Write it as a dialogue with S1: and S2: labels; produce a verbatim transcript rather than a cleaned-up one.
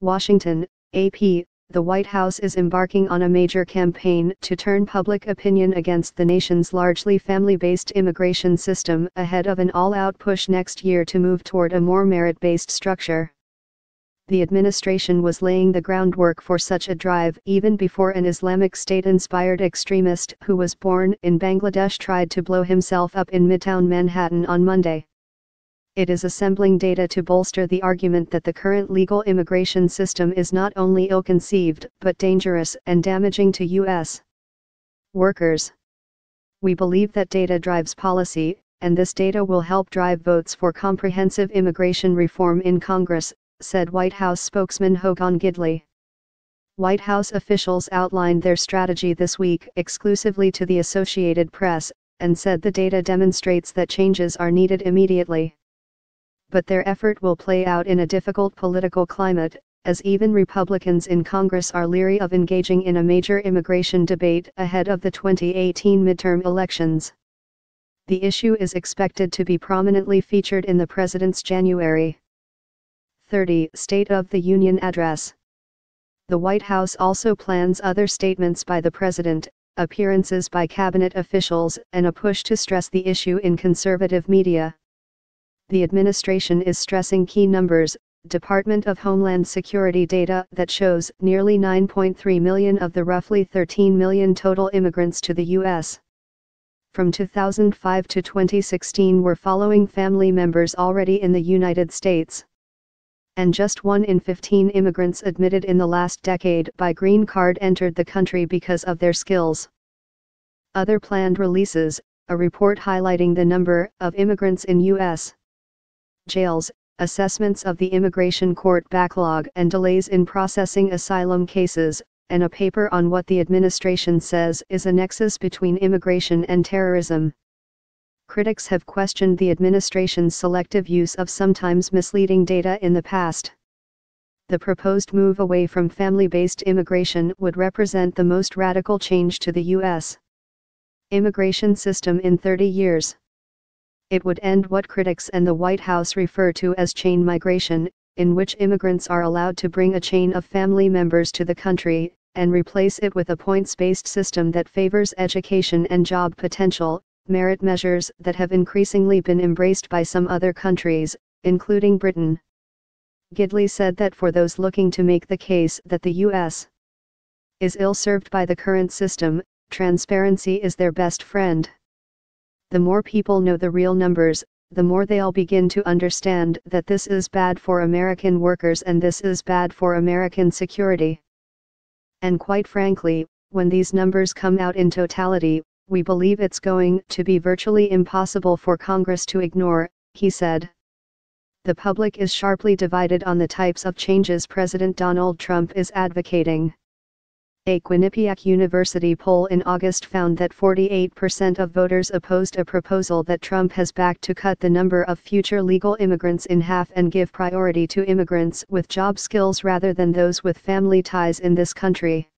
S1: Washington, A P, the White House is embarking on a major campaign to turn public opinion against the nation's largely family-based immigration system ahead of an all-out push next year to move toward a more merit-based structure. The administration was laying the groundwork for such a drive even before an Islamic State-inspired extremist who was born in Bangladesh tried to blow himself up in Midtown Manhattan on Monday. It is assembling data to bolster the argument that the current legal immigration system is not only ill-conceived but dangerous and damaging to U S workers. We believe that data drives policy, and this data will help drive votes for comprehensive immigration reform in Congress, said White House spokesman Hogan Gidley. White House officials outlined their strategy this week exclusively to the Associated Press, and said the data demonstrates that changes are needed immediately. But their effort will play out in a difficult political climate, as even Republicans in Congress are leery of engaging in a major immigration debate ahead of the twenty eighteen midterm elections. The issue is expected to be prominently featured in the president's January thirtieth State of the Union address. The White House also plans other statements by the president, appearances by cabinet officials, and a push to stress the issue in conservative media. The administration is stressing key numbers, Department of Homeland Security data that shows nearly nine point three million of the roughly thirteen million total immigrants to the U S from two thousand five to twenty sixteen were following family members already in the United States. And just one in fifteen immigrants admitted in the last decade by green card entered the country because of their skills. Other planned releases, a report highlighting the number of immigrants in U S jails, assessments of the immigration court backlog and delays in processing asylum cases, and a paper on what the administration says is a nexus between immigration and terrorism. Critics have questioned the administration's selective use of sometimes misleading data in the past. The proposed move away from family-based immigration would represent the most radical change to the U S immigration system in thirty years. It would end what critics and the White House refer to as chain migration, in which immigrants are allowed to bring a chain of family members to the country, and replace it with a points-based system that favors education and job potential, merit measures that have increasingly been embraced by some other countries, including Britain. Gidley said that for those looking to make the case that the U S is ill-served by the current system, transparency is their best friend. The more people know the real numbers, the more they'll begin to understand that this is bad for American workers and this is bad for American security. And quite frankly, when these numbers come out in totality, we believe it's going to be virtually impossible for Congress to ignore, he said. The public is sharply divided on the types of changes President Donald Trump is advocating. A Quinnipiac University poll in August found that forty-eight percent of voters opposed a proposal that Trump has backed to cut the number of future legal immigrants in half and give priority to immigrants with job skills rather than those with family ties in this country.